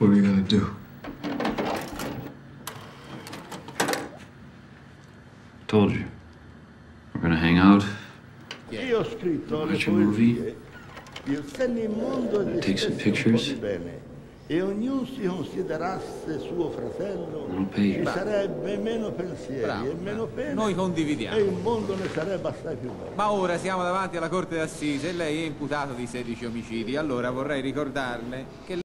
What are you gonna do? Told you. We're gonna hang out. Io ho scritto le Watch a movie. poesie. Il mondo di Take some stesso un po' pictures. di bene. E ognuno si considerasse suo fratello, I'll pay you. ci sarebbe meno pensieri e meno pene. Noi condividiamo. E il mondo ne sarebbe assai più bello. Ma ora siamo davanti alla Corte d'Assise e lei è imputato di 16 omicidi. Allora vorrei ricordarle che